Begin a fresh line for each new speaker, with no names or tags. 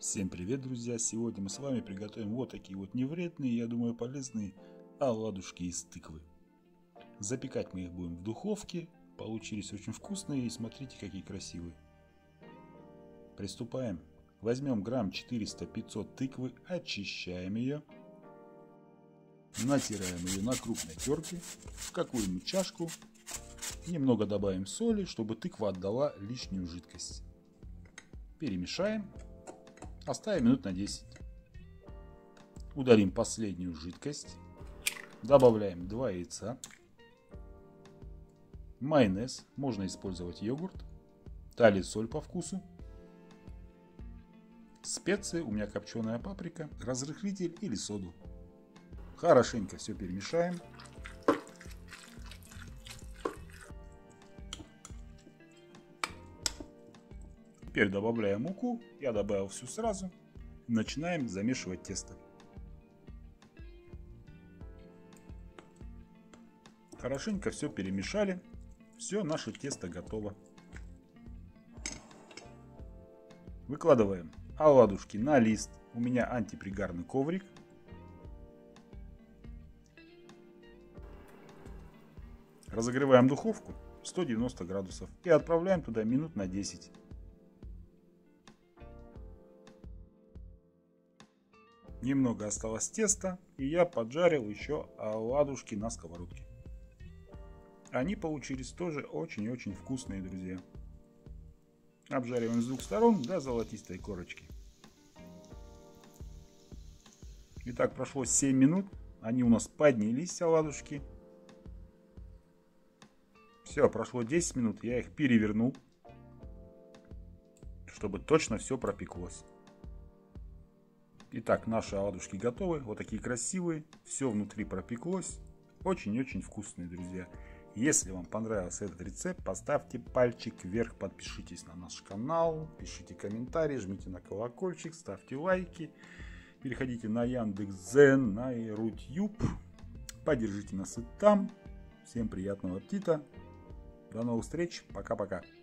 Всем привет, друзья! Сегодня мы с вами приготовим вот такие вот невредные, я думаю, полезные оладушки из тыквы. Запекать мы их будем в духовке. Получились очень вкусные и смотрите, какие красивые. Приступаем. Возьмем грамм 400-500 тыквы, очищаем ее. Натираем ее на крупной терке в какую-нибудь чашку. Немного добавим соли, чтобы тыква отдала лишнюю жидкость. Перемешаем. Оставим минут на 10. Удалим последнюю жидкость. Добавляем 2 яйца. Майонез. Можно использовать йогурт. Далее соль по вкусу. Специи. У меня копченая паприка, разрыхлитель или соду. Хорошенько все перемешаем. Теперь добавляем муку. Я добавил всю сразу. Начинаем замешивать тесто. Хорошенько все перемешали. Все, наше тесто готово. Выкладываем оладушки на лист. У меня антипригарный коврик. Разогреваем духовку 190 градусов и отправляем туда минут на 10. Немного осталось теста, и я поджарил еще оладушки на сковородке. Они получились тоже очень-очень вкусные, друзья. Обжариваем с двух сторон до золотистой корочки. Итак, прошло 7 минут. Они у нас поднялись, оладушки. Все, прошло 10 минут. Я их перевернул, чтобы точно все пропеклось. Итак, наши оладушки готовы. Вот такие красивые. Все внутри пропеклось. Очень-очень вкусные, друзья. Если вам понравился этот рецепт, поставьте пальчик вверх, подпишитесь на наш канал, пишите комментарии, жмите на колокольчик, ставьте лайки. Переходите на Яндекс.Дзен, на Рутюб. Поддержите нас и там. Всем приятного аппетита. До новых встреч. Пока-пока.